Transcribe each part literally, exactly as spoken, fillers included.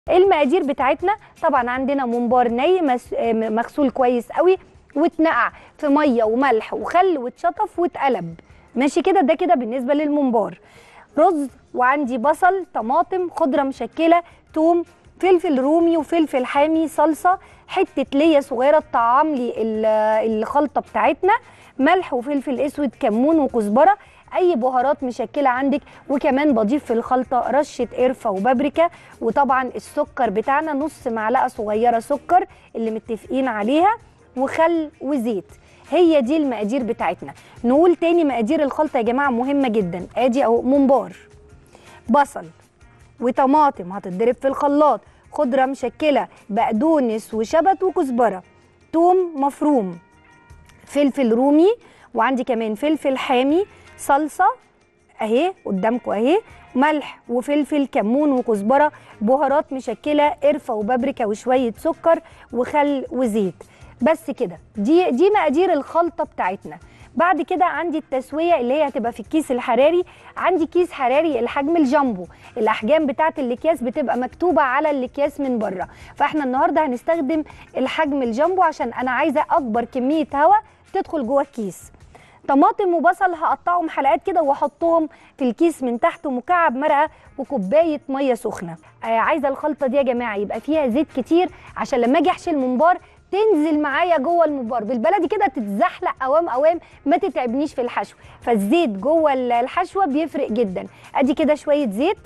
المقادير بتاعتنا طبعا عندنا ممبار ني مغسول كويس قوي واتنقع في ميه وملح وخل واتشطف واتقلب. ماشي كده، ده كده بالنسبه للممبار. رز، وعندي بصل، طماطم، خضره مشكله، توم، فلفل رومي وفلفل حامي، صلصه، حته ليا صغيره تطعم لي الخلطه بتاعتنا، ملح وفلفل اسود، كمون وكزبره، اي بهارات مشكله عندك، وكمان بضيف في الخلطه رشه قرفه وبابريكا، وطبعا السكر بتاعنا نص معلقه صغيره سكر اللي متفقين عليها، وخل وزيت. هي دي المقادير بتاعتنا. نقول تاني مقادير الخلطه يا جماعه مهمه جدا. ادي اهو ممبار، بصل وطماطم هتتضرب في الخلاط، خضره مشكله، بقدونس وشبت وكزبره، توم مفروم، فلفل رومي، وعندي كمان فلفل حامي، صلصه اهي قدامكم اهي، ملح وفلفل، كمون وكزبره، بهارات مشكله، قرفه وبابريكا وشويه سكر وخل وزيت. بس كده، دي دي مقادير الخلطه بتاعتنا. بعد كده عندي التسويه اللي هي هتبقى في الكيس الحراري. عندي كيس حراري الحجم الجامبو، الاحجام بتاعه الاكياس بتبقى مكتوبه على الاكياس من بره، فاحنا النهارده هنستخدم الحجم الجامبو عشان انا عايزه اكبر كميه هواء تدخل جوه الكيس. طماطم وبصل هقطعهم حلقات كده واحطهم في الكيس من تحت، ومكعب مرقه وكوبايه ميه سخنه. آه عايزه الخلطه دي يا جماعه يبقى فيها زيت كتير عشان لما اجي احشي الممبار تنزل معايا جوه الممبار، بالبلدي كده تتزحلق قوام قوام، ما تتعبنيش في الحشو، فالزيت جوه الحشوه بيفرق جدا. ادي كده شويه زيت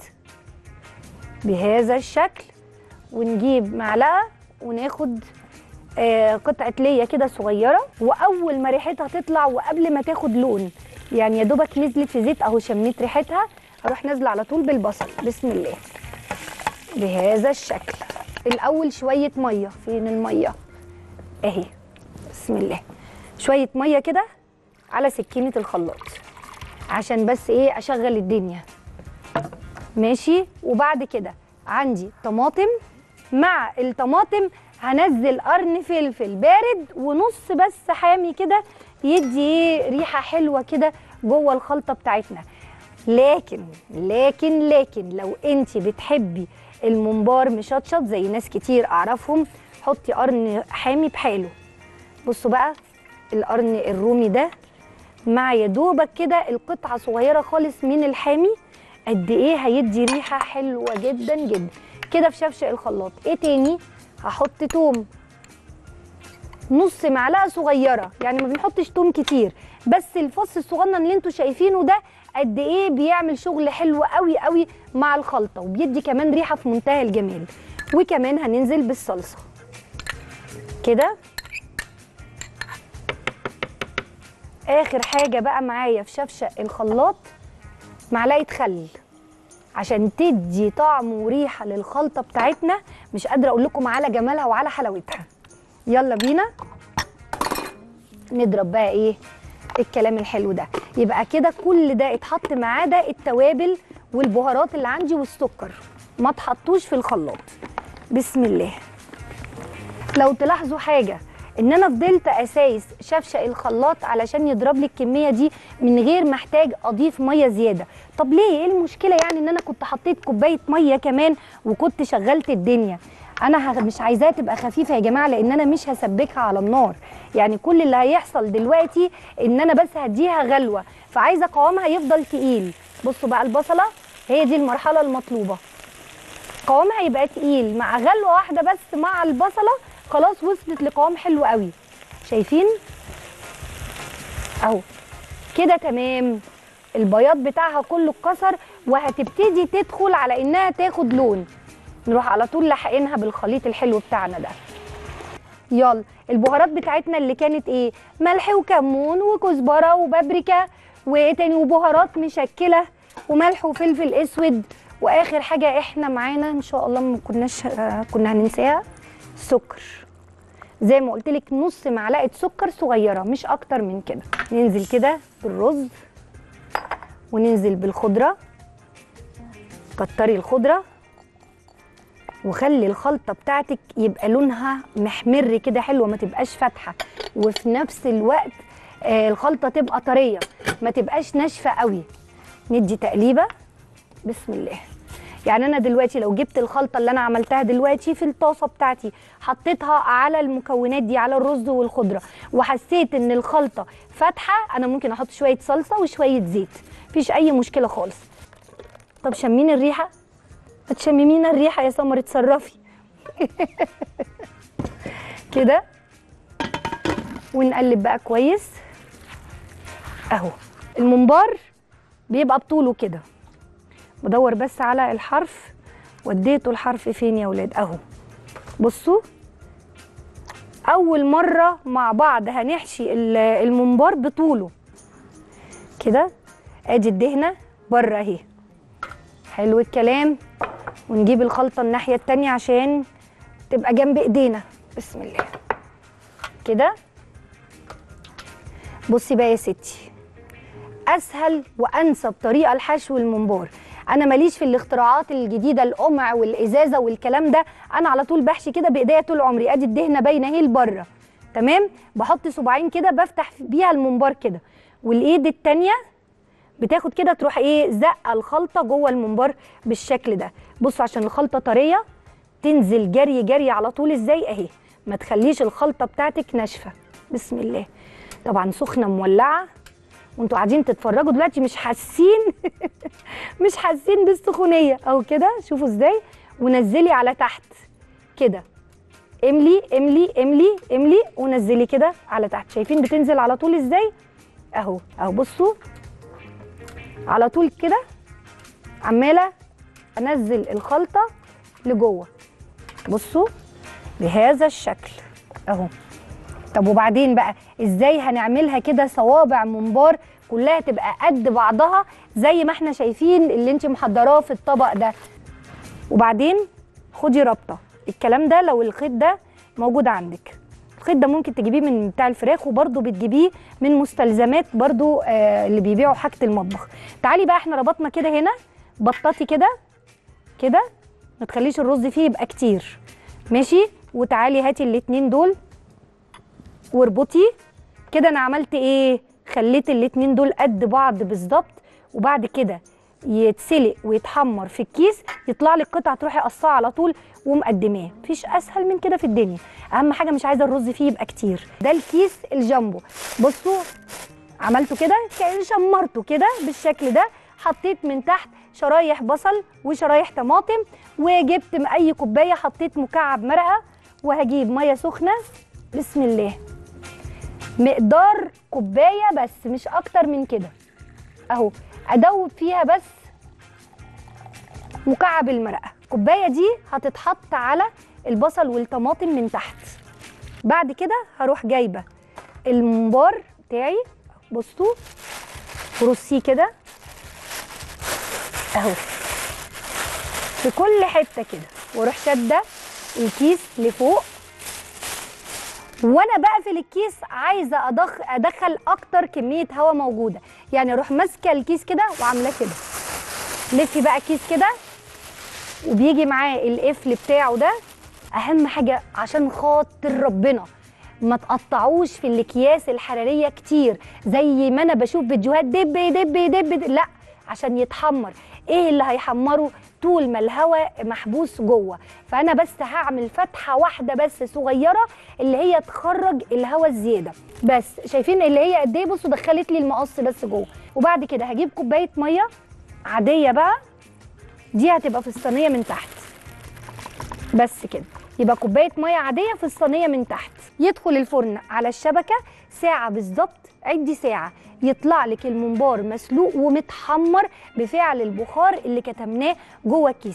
بهذا الشكل، ونجيب معلقه وناخد آه قطعه ليا كده صغيره، واول ما ريحتها تطلع وقبل ما تاخد لون، يعني يا دوبك نزلت في زيت اهو شميت ريحتها، اروح نازله على طول بالبصل. بسم الله، بهذا الشكل. الاول شويه ميه، فين الميه اهي، بسم الله، شويه ميه كده على سكينه الخلاط عشان بس ايه اشغل الدنيا. ماشي. وبعد كده عندي طماطم، مع الطماطم هنزل قرن فلفل بارد ونص بس حامي كده يدي ريحه حلوه كده جوه الخلطه بتاعتنا. لكن لكن لكن لو انت بتحبي الممبار مشطشط زي ناس كتير اعرفهم، حطي قرن حامي بحاله. بصوا بقى القرن الرومي ده مع يا دوبك كده القطعه صغيره خالص من الحامي، قد ايه هيدي ريحه حلوه جدا جدا كده في شفشق الخلاط. ايه تاني؟ هحط توم نص معلقه صغيره، يعني ما بنحطش توم كتير، بس الفص الصغنن اللي انتوا شايفينه ده قد ايه بيعمل شغل حلو قوي قوي مع الخلطه، وبيدي كمان ريحه في منتهى الجمال. وكمان هننزل بالصلصه كده. اخر حاجه بقى معايا في شفشق الخلاط معلقه خل عشان تدي طعم وريحه للخلطه بتاعتنا، مش قادره اقول لكم على جمالها وعلى حلاوتها. يلا بينا نضرب بقى ايه الكلام الحلو ده. يبقى كده كل ده اتحط معاه، ده التوابل والبهارات اللي عندي والسكر ما اتحطوش في الخلاط. بسم الله. لو تلاحظوا حاجه ان انا فضلت اسايس شفشق الخلاط علشان يضرب لي الكميه دي من غير ما احتاج اضيف ميه زياده. طب ليه؟ ايه المشكله يعني ان انا كنت حطيت كوبايه ميه كمان وكنت شغلت الدنيا؟ انا مش عايزاها تبقى خفيفه يا جماعه، لان انا مش هسبكها على النار، يعني كل اللي هيحصل دلوقتي ان انا بس هديها غلوه، فعايزه قوامها يفضل تقيل. بصوا بقى البصله هي دي المرحله المطلوبه، قوامها يبقى تقيل مع غلوه واحده بس مع البصله، خلاص وصلت لقوام حلو قوي. شايفين اهو كده تمام، البياض بتاعها كله اتكسر وهتبتدي تدخل على انها تاخد لون. نروح على طول لاحقينها بالخليط الحلو بتاعنا ده. يلا البهارات بتاعتنا اللي كانت ايه؟ ملح وكمون وكزبره وبابريكا وايه تاني وبهارات مشكله وملح وفلفل اسود، واخر حاجه احنا معانا ان شاء الله ما كناش آه كنا هننساها، سكر. زي ما قلت لك نص معلقه سكر صغيره مش اكتر من كده. ننزل كده بالرز وننزل بالخضره، كتري الخضره وخلي الخلطه بتاعتك يبقى لونها محمر كده حلوه، ما تبقاش فاتحه، وفي نفس الوقت آه الخلطه تبقى طريه ما تبقاش ناشفه قوي. ندي تقليبه. بسم الله. يعني انا دلوقتي لو جبت الخلطه اللي انا عملتها دلوقتي في الطاسه بتاعتي، حطيتها على المكونات دي، على الرز والخضره، وحسيت ان الخلطه فاتحه، انا ممكن احط شويه صلصه وشويه زيت، مفيش اي مشكله خالص. طب شمين الريحه، ما تشممينا الريحه يا سمر، اتصرفي. كده، ونقلب بقى كويس اهو. الممبار بيبقى بطوله كده، بدور بس على الحرف، وديته الحرف فين يا ولاد؟ اهو بصوا، اول مره مع بعض هنحشي الممبار بطوله كده. ادي الدهنه بره اهي، حلو الكلام. ونجيب الخلطه الناحيه التانيه عشان تبقى جنب ايدينا. بسم الله كده. بصي بقى يا ستي، اسهل وانسب طريقه لحشو الممبار. انا ماليش في الاختراعات الجديده، القمع والازازه والكلام ده، انا على طول بحشي كده بايديا طول عمري. ادي الدهنه باينه اهي لبره، تمام. بحط صباعين كده بفتح بيها الممبار كده، والايد التانيه بتاخد كده تروح ايه زقه الخلطه جوه الممبار بالشكل ده. بصوا عشان الخلطه طريه تنزل جري جري على طول ازاي اهي، ما تخليش الخلطه بتاعتك ناشفه. بسم الله. طبعا سخنه مولعه، وانتوا قاعدين تتفرجوا دلوقتي مش حاسين مش حاسين بالسخونيه اهو كده. شوفوا ازاي، ونزلي على تحت كده، املي املي املي املي ونزلي كده على تحت. شايفين بتنزل على طول ازاي اهو اهو. بصوا على طول كده، عماله انزل الخلطه لجوه، بصوا بهذا الشكل اهو. طب وبعدين بقى ازاي هنعملها كده صوابع ممبار كلها تبقى قد بعضها زي ما احنا شايفين اللي انت محضراه في الطبق ده؟ وبعدين خدي رابطه. الكلام ده لو الخيط ده موجود عندك، الخيط ده ممكن تجيبيه من بتاع الفراخ، وبرده بتجيبيه من مستلزمات برده آه اللي بيبيعوا حاجه المطبخ. تعالي بقى، احنا ربطنا كده هنا، بططي كده كده، ما تخليش الرز فيه يبقى كتير، ماشي. وتعالي هاتي الاتنين دول واربطي كده. انا عملت ايه؟ خليت الاتنين دول قد بعض بالظبط، وبعد كده يتسلق ويتحمر في الكيس، يطلع لك قطعه تروحي قصاها على طول ومقدماه. مفيش اسهل من كده في الدنيا. اهم حاجه مش عايزه الرز فيه يبقى كتير. ده الكيس الجامبو، بصوا عملته كده، شمرته كده بالشكل ده. حطيت من تحت شرايح بصل وشرايح طماطم، وجبت اي كوبايه حطيت مكعب مرقه، وهجيب ميه سخنه. بسم الله، مقدار كوبايه بس مش اكتر من كده اهو، ادوب فيها بس مكعب المرقه. الكوبايه دي هتتحط على البصل والطماطم من تحت. بعد كده هروح جايبه الممبار بتاعي، بصوا رصيه كده اهو في كل حته كده، واروح شاده الكيس لفوق. وانا بقفل الكيس عايزه أدخ ادخل اكتر كميه هواء موجوده، يعني اروح ماسكه الكيس كده وعاملاه كده. لفي بقى الكيس كده، وبيجي معاه القفل بتاعه ده. اهم حاجه عشان خاطر ربنا ما تقطعوش في الاكياس الحراريه كتير زي ما انا بشوف فيديوهات دب دب دب, دب. لا، عشان يتحمر. ايه اللي هيحمره؟ طول ما الهواء محبوس جوه. فانا بس هعمل فتحه واحده بس صغيره اللي هي تخرج الهواء الزياده بس. شايفين اللي هي قد ايه؟ بصوا دخلت لي المقص بس جوه. وبعد كده هجيب كوبايه ميه عاديه بقى، دي هتبقى في الصينيه من تحت بس كده. يبقى كوبايه ميه عاديه في الصينيه من تحت، يدخل الفرن على الشبكه ساعه بالظبط. عدي ساعه، يطلع لك الممبار مسلوق ومتحمر بفعل البخار اللي كتمناه جوه الكيس.